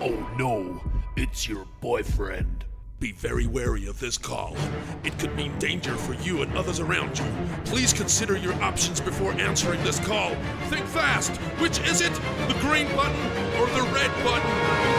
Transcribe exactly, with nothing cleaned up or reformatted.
Oh no, it's your boyfriend. Be very wary of this call. It could mean danger for you and others around you. Please consider your options before answering this call. Think fast. Which is it? The green button or the red button?